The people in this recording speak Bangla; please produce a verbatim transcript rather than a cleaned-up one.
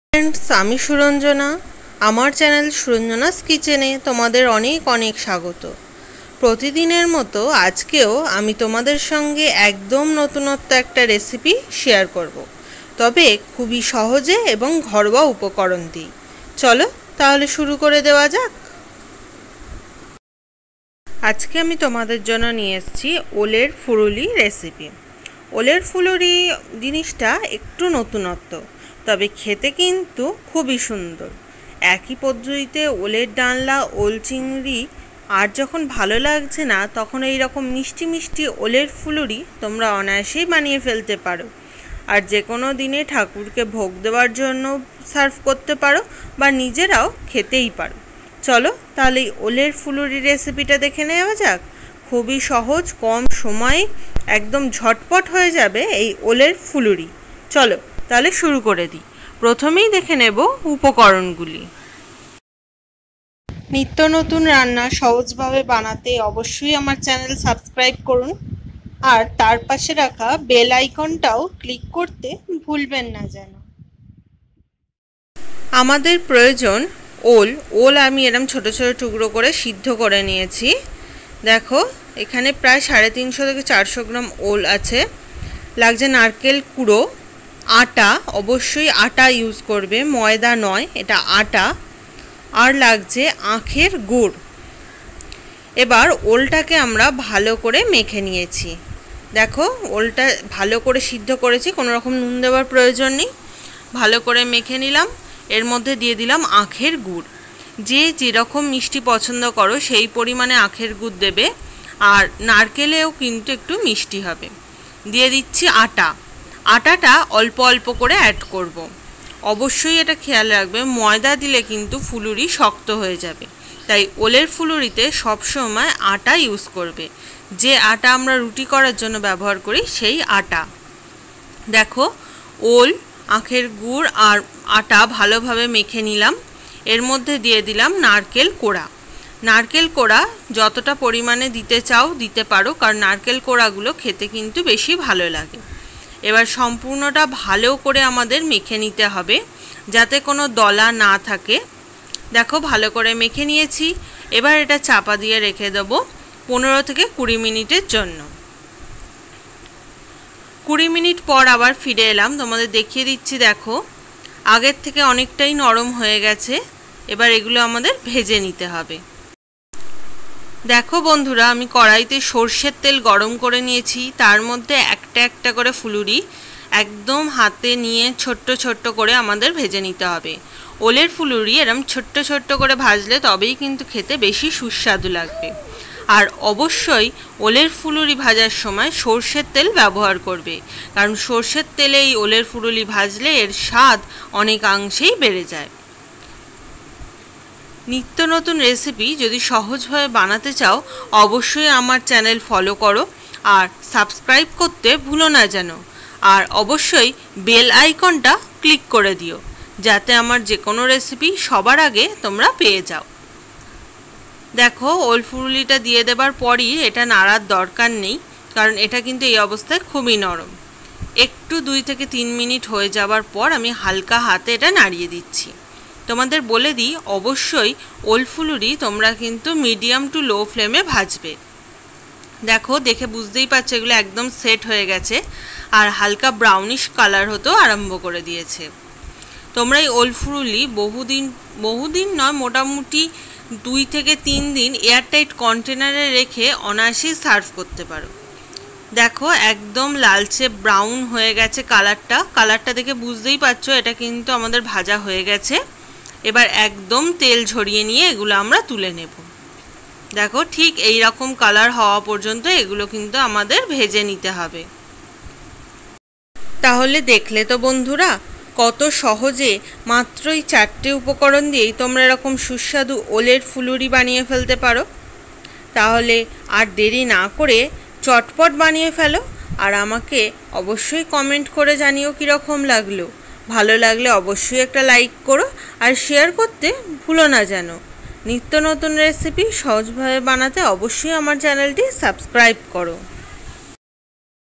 ফ্রেন্ডস, আমি সুরঞ্জনা। আমার চ্যানেল সুরঞ্জনাস কিচেনে তোমাদের অনেক অনেক স্বাগত। প্রতিদিনের মতো আজকেও আমি তোমাদের সঙ্গে একদম নতুনত্ব একটা রেসিপি শেয়ার করব, তবে খুবই সহজে এবং ঘরোয়া উপকরণ দিয়ে। চলো তাহলে শুরু করে দেওয়া যাক। আজকে আমি তোমাদের জন্য নিয়ে এসেছি ওলের ফুলুরি রেসিপি। ওলের ফুলুরি জিনিসটা একটু নতুনত্ব, তবে খেতে কিন্তু খুবই সুন্দর। একই পদ্ধতিতে ওলের ডালনা, ওল চিংড়ি আর যখন ভালো লাগছে না তখন এই রকম মিষ্টি মিষ্টি ওলের ফুলুরি তোমরা অনায়াসেই বানিয়ে ফেলতে পারো। আর যে কোনো দিনে ঠাকুরকে ভোগ দেওয়ার জন্য সার্ভ করতে পারো বা নিজেরাও খেতেই পারো। চলো তাহলে এই ওলের ফুলুরি রেসিপিটা দেখে নেওয়া যাক। খুবই সহজ, কম সময়ে একদম ঝটপট হয়ে যাবে এই ওলের ফুলুরি। চলো তাহলে শুরু করে দিই। প্রথমেই দেখে নেব উপকরণগুলি। নিত্য নতুন রান্না সহজভাবে বানাতে অবশ্যই আমার চ্যানেল সাবস্ক্রাইব করুন, আর তার পাশে রাখা বেল আইকনটাও ক্লিক করতে ভুলবেন না যেন। আমাদের প্রয়োজন ওল। ওল আমি এরম ছোট ছোট টুকরো করে সিদ্ধ করে নিয়েছি। দেখো এখানে প্রায় সাড়ে তিনশো থেকে চারশো গ্রাম ওল আছে। লাগছে নারকেল কুড়ো, আটা, অবশ্যই আটা ইউজ করবে, ময়দা নয়, এটা আটা। আর লাগছে আখের গুড়। এবার ওলটাকে আমরা ভালো করে মেখে নিয়েছি। দেখো ওলটা ভালো করে সিদ্ধ করেছি, কোনো রকম নুন দেওয়ার প্রয়োজন নেই। ভালো করে মেখে নিলাম। এর মধ্যে দিয়ে দিলাম আখের গুড়। যে যেরকম মিষ্টি পছন্দ করো সেই পরিমাণে আখের গুড় দেবে, আর নারকেলেও কিন্তু একটু মিষ্টি হবে। দিয়ে দিচ্ছি আটা। আটাটা অল্প অল্প করে অ্যাড করব। অবশ্যই এটা খেয়াল রাখবে, ময়দা দিলে কিন্তু ফুলুরি শক্ত হয়ে যাবে। তাই ওলের ফুলুরিতে সবসময় আটা ইউজ করবে। যে আটা আমরা রুটি করার জন্য ব্যবহার করি সেই আটা। দেখো ওল, আখের গুড় আর আটা ভালোভাবে মেখে নিলাম। এর মধ্যে দিয়ে দিলাম নারকেল কোড়া। নারকেল কোড়া যতটা পরিমাণে দিতে চাও দিতে পারো, কারণ নারকেল কোড়াগুলো খেতে কিন্তু বেশি ভালো লাগে। এবার সম্পূর্ণটা ভালো করে আমাদের মেখে নিতে হবে, যাতে কোনো দলা না থাকে। দেখো ভালো করে মেখে নিয়েছি। এবার এটা চাপা দিয়ে রেখে দেবো পনেরো থেকে কুড়ি মিনিটের জন্য। কুড়ি মিনিট পর আবার ফিরে এলাম, তোমাদের দেখিয়ে দিচ্ছি। দেখো আগের থেকে অনেকটাই নরম হয়ে গেছে। এবার এগুলো আমাদের ভেজে নিতে হবে। দেখো বন্ধুরা, আমি কড়াইতে সর্ষের তেল গরম করে নিয়েছি। তার মধ্যে একটা একটা করে ফুলুরি একদম হাতে নিয়ে ছোট্ট ছোট্ট করে আমাদের ভেজে নিতে হবে। ওলের ফুলুরি এরম ছোট্ট ছোট্ট করে ভাজলে তবেই কিন্তু খেতে বেশি সুস্বাদু লাগবে। আর অবশ্যই ওলের ফুলুরি ভাজার সময় সর্ষের তেল ব্যবহার করবে, কারণ সর্ষের তেলে এই ওলের ফুলুরি ভাজলে এর স্বাদ অনেকাংশেই বেড়ে যায়। নিত্য নতুন রেসিপি যদি সহজভাবে বানাতে চাও অবশ্যই আমার চ্যানেল ফলো করো আর সাবস্ক্রাইব করতে ভুলো না যেন। আর অবশ্যই বেল আইকনটা ক্লিক করে দিও, যাতে আমার যে কোনো রেসিপি সবার আগে তোমরা পেয়ে যাও। দেখো ওল ফুলুরিটা দিয়ে দেবার পরই এটা নাড়ার দরকার নেই, কারণ এটা কিন্তু এই অবস্থায় খুবই নরম। একটু দুই থেকে তিন মিনিট হয়ে যাওয়ার পর আমি হালকা হাতে এটা নাড়িয়ে দিচ্ছি। তোমাদের বলে দিই, অবশ্যই ওল ফুলুরি তোমরা কিন্তু মিডিয়াম টু লো ফ্লেমে ভাজবে। দেখো দেখে বুঝতেই পারছো এগুলো একদম সেট হয়ে গেছে আর হালকা ব্রাউনিশ কালার হতেও আরম্ভ করে দিয়েছে। তোমরা এই ওল ফুলুরি বহুদিন বহুদিন নয় মোটামুটি দুই থেকে তিন দিন এয়ারটাইট কন্টেনারে রেখে অনায়াসেই সার্ভ করতে পারো। দেখো একদম লালচে ব্রাউন হয়ে গেছে কালারটা। কালারটা দেখে বুঝতেই পারছো এটা কিন্তু আমাদের ভাজা হয়ে গেছে। এবার একদম তেল ঝরিয়ে নিয়ে এগুলো আমরা তুলে নেব। দেখো ঠিক এই রকম কালার হওয়া পর্যন্ত এগুলো কিন্তু আমাদের ভেজে নিতে হবে। তাহলে দেখলে তো বন্ধুরা, কত সহজে মাত্রই চারটে উপকরণ দিয়েই তোমরা এরকম সুস্বাদু ওলের ফুলুরি বানিয়ে ফেলতে পারো। তাহলে আর দেরি না করে চটপট বানিয়ে ফেলো, আর আমাকে অবশ্যই কমেন্ট করে জানিও কীরকম লাগলো। ভালো লাগলে অবশ্যই একটা লাইক করো আর শেয়ার করতে ভুলো না যেন। নিত্য নতুন রেসিপি সহজভাবে বানাতে অবশ্যই আমার চ্যানেলটি সাবস্ক্রাইব করো।